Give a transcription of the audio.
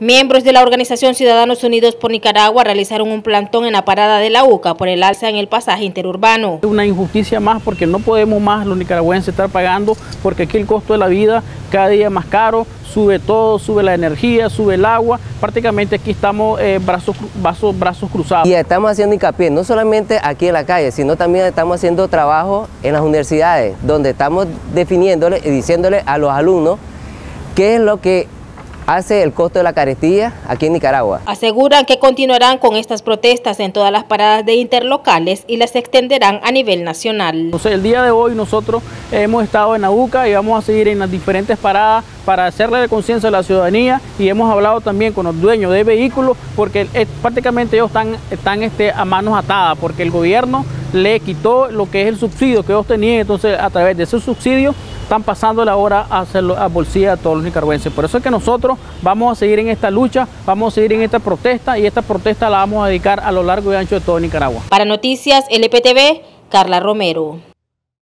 Miembros de la organización Ciudadanos Unidos por Nicaragua realizaron un plantón en la parada de la UCA por el alza en el pasaje interurbano. Es una injusticia más porque no podemos más los nicaragüenses estar pagando, porque aquí el costo de la vida cada día es más caro, sube todo, sube la energía, sube el agua, prácticamente aquí estamos brazos cruzados. Y estamos haciendo hincapié no solamente aquí en la calle, sino también estamos haciendo trabajo en las universidades, donde estamos definiéndole y diciéndole a los alumnos qué es lo que hace el costo de la carestía aquí en Nicaragua. Aseguran que continuarán con estas protestas en todas las paradas de interlocales y las extenderán a nivel nacional. Entonces, el día de hoy nosotros hemos estado en la UCA y vamos a seguir en las diferentes paradas para hacerle de conciencia a la ciudadanía, y hemos hablado también con los dueños de vehículos porque prácticamente ellos están a manos atadas porque el gobierno le quitó lo que es el subsidio que ellos tenían. Entonces, a través de ese subsidio están pasando la hora a hacerlo a bolsillo a todos los nicaragüenses. Por eso es que nosotros vamos a seguir en esta lucha, vamos a seguir en esta protesta, y esta protesta la vamos a dedicar a lo largo y ancho de todo Nicaragua. Para Noticias LPTV, Carla Romero.